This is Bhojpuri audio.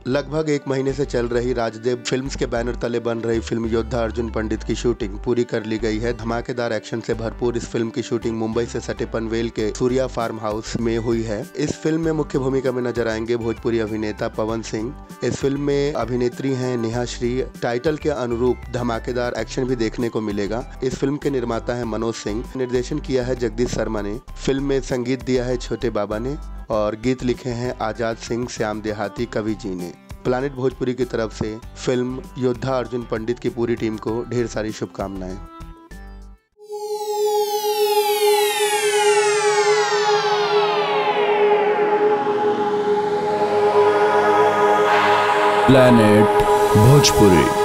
लगभग 1 महीने से चल रही राजदेव फिल्म्स के बैनर तले बन रही फिल्म योद्धा अर्जुन पंडित की शूटिंग पूरी कर ली गई है। धमाकेदार एक्शन से भरपूर इस फिल्म की शूटिंग मुंबई से सटे पनवेल के सूर्या फार्म हाउस में हुई है। इस फिल्म में मुख्य भूमिका में नजर आएंगे भोजपुरी अभिनेता पवन सिंह। इस फिल्म में अभिनेत्री हैं नेहा श्री। टाइटल के अनुरूप धमाकेदार एक्शन भी देखने को मिलेगा। इस फिल्म के निर्माता है मनोज सिंह। निर्देशन किया है जगदीश शर्मा ने। फिल्म में संगीत दिया है छोटे बाबा ने और गीत लिखे हैं आजाद सिंह, श्याम देहाती, कवि जी ने। प्लानिट भोजपुरी की तरफ से फिल्म योद्धा अर्जुन पंडित की पूरी टीम को ढेर सारी शुभकामनाएं। प्लानिट भोजपुरी।